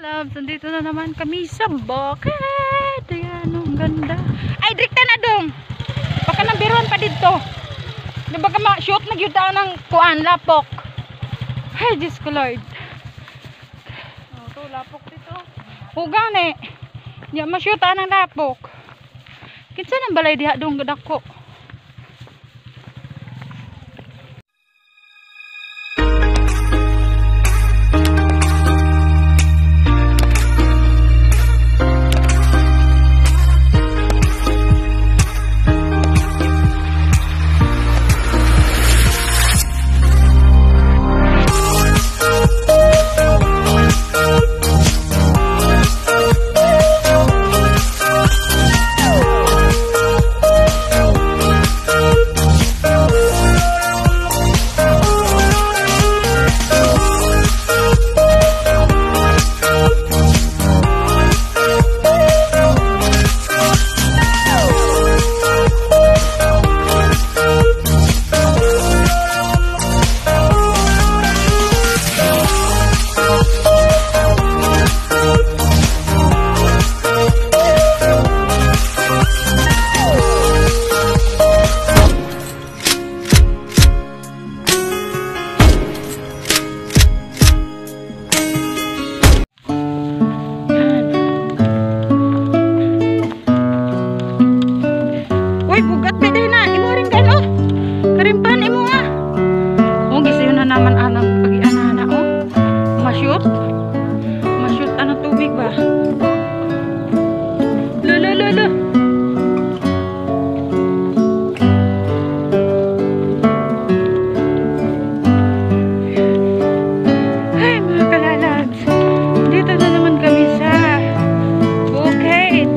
loves, nandito na naman kami sa bukid. Ayan, ang ganda. Ay, drikta na dong. Baka nabiruan pa dito. Di ba ka ma-shoot nagyuta ng kuan, lapok. Ay, Diyos ko Lord. Oh, to, lapok dito. Hugang eh. Di ma-shoota ng lapok. Kinsa nang balay diha dong gadako. Uy, bugat pa din na. Imo rin ka, no? Karimpan, imo nga. O, gisa yun na naman anang pag-ianana, o. Mashoot. Mashoot, anong tubig ba? Lala. Ay, mga kalalads. Dito na naman kami sa bukid.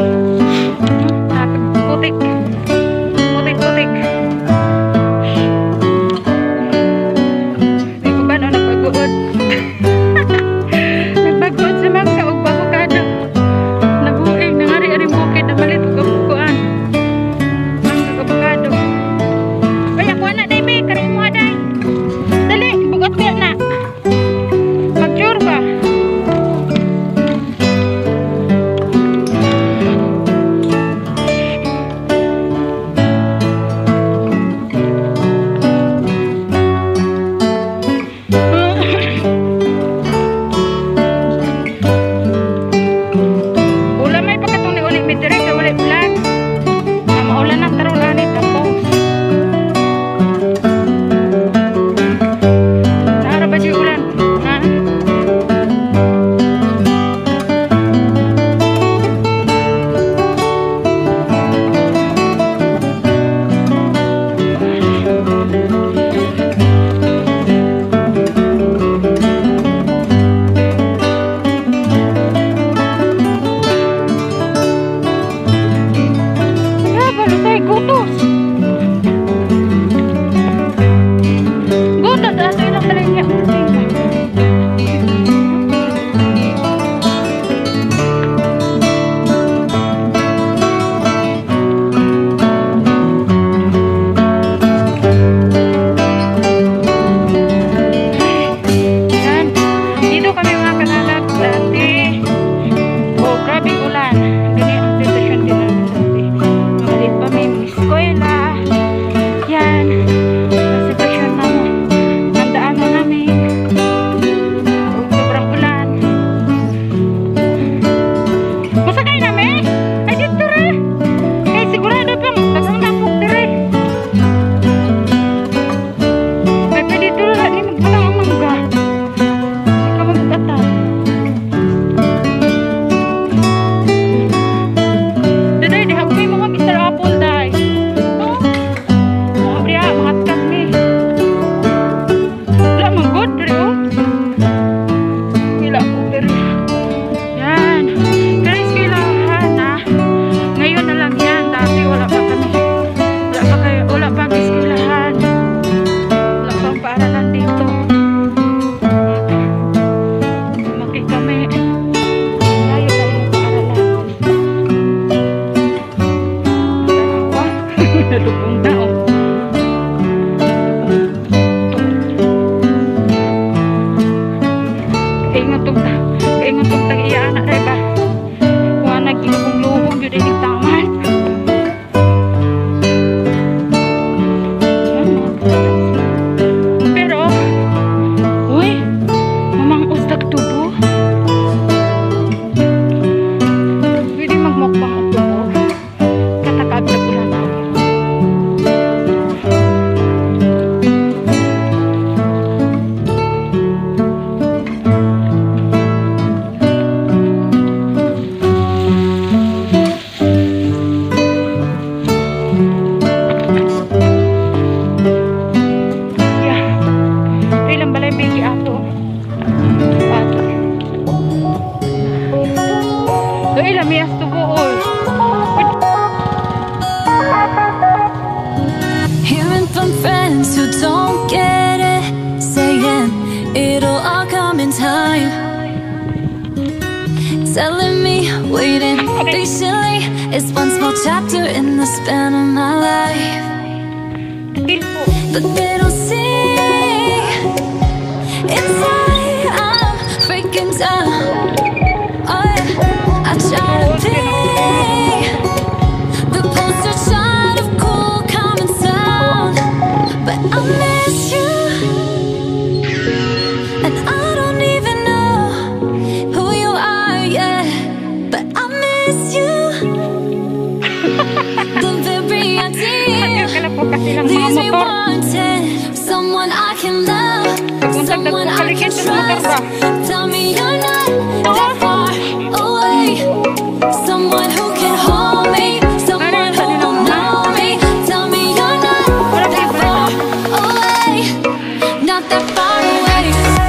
Putik. some friends who don't get it, saying it'll all come in time, telling me waiting patiently is one small chapter in the span of my life. But they don't see inside I'm breaking down. Oh yeah, I try to be the poster child of cool, calm and sound, but I miss you, and I don't even know who you are yet, but I miss you. The very idea leaves me wanting someone I can love, someone I can trust. Tell me you're not that far away, someone who can hold me, someone who will know me. Tell me you're not that far away, not that far away.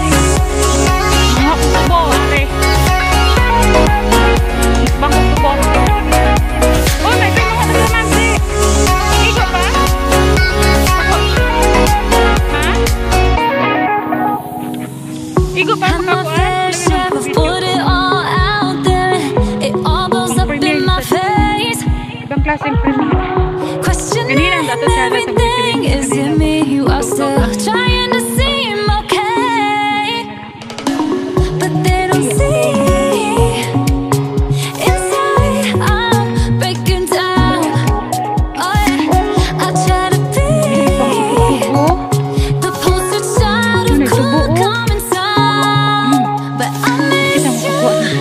And my fair share of put it all out there, it all blows up in my face. Questioning everything, is it me you are still trying to seem okay? But they don't see inside I'm breaking down. Oh yeah, I try to be the poster child of cool, calm and sound, but I miss you.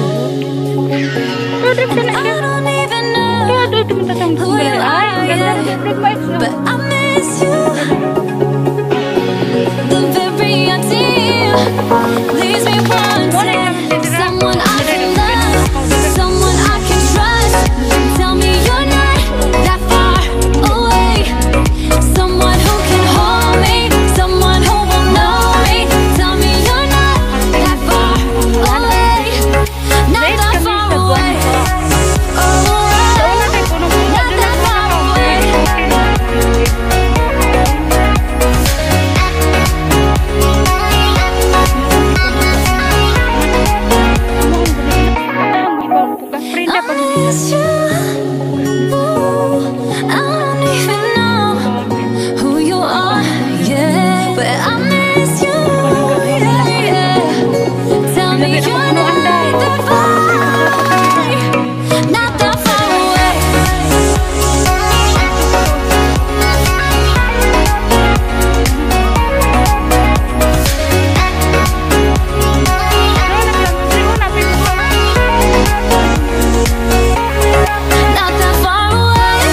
I don't even know who you are yet, but I miss you. The very idea leaves me wanting someone I can love, someone I can trust. Tell me you're not that far away, someone who can hold me, someone who will know me. Tell me you're not that far away, not that far away. Oh, not that far away. I miss you. I don't even know who you are, yeah, but I miss you, yeah, yeah. Tell me you're not that far, not that far away. Not that far away.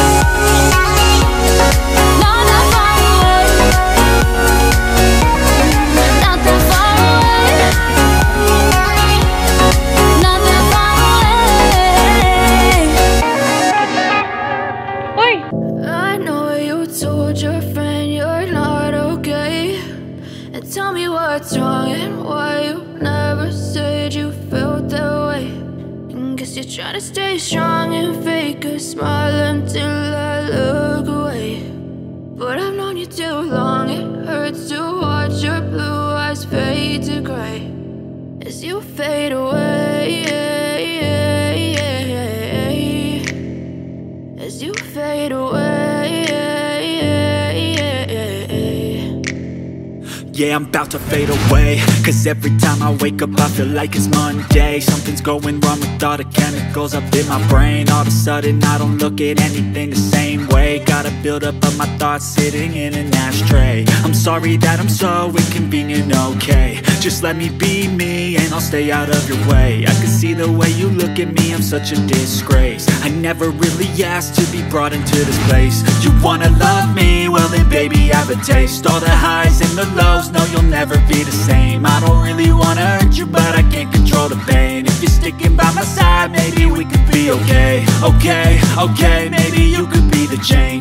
Not that far away. Not that far away. Not that far away. I know you told your friend you're not okay, and tell me what's wrong and why you never said you felt that way. And guess you're trying to stay strong and fake a smile until I look away. But I've known you too long, it hurts to watch your blue eyes fade to gray as you fade away, as you fade away. Yeah, I'm about to fade away, cause every time I wake up I feel like it's Monday. Something's going wrong with all the chemicals up in my brain. All of a sudden I don't look at anything the same way. Gotta build up of my thoughts sitting in an ashtray. I'm sorry that I'm so inconvenient, okay. Just let me be me and I'll stay out of your way. I can see the way you look at me, I'm such a disgrace. I never really asked to be brought into this place. You wanna love me? Well then baby have a taste. All the highs and the lows, no you'll never be the same. I don't really wanna hurt you but I can't control the pain. If you're sticking by my side maybe we could be okay. Okay, maybe you could be the change.